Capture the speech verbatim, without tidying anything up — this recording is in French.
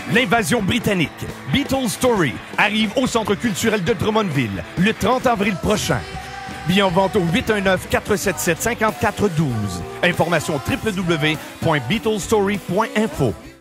L'invasion britannique, Beatles Story, arrive au Centre culturel de Drummondville le trente avril prochain. Billets en vente au huit un neuf, quatre sept sept, cinq quatre un deux. Information w w w point beatlestory point info.